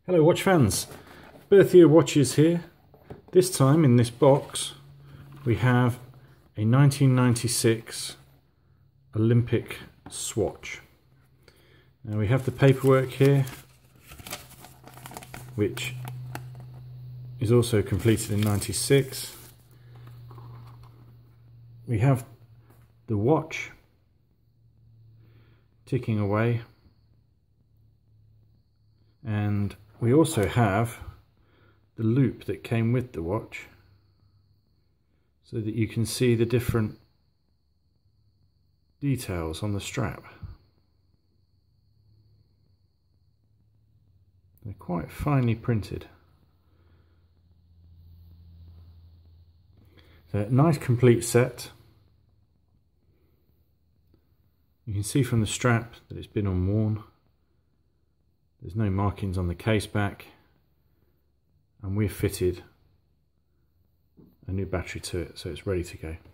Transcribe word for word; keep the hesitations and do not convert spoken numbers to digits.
Hello watch fans, Berthier Watches here. This time in this box we have a nineteen ninety-six Olympic swatch. Now we have the paperwork here, which is also completed in ninety-six. We have the watch ticking away, and we also have the loupe that came with the watch, so that you can see the different details on the strap. They're quite finely printed. So a nice complete set. You can see from the strap that it's been unworn. There's no markings on the case back, and we've fitted a new battery to it, so it's ready to go.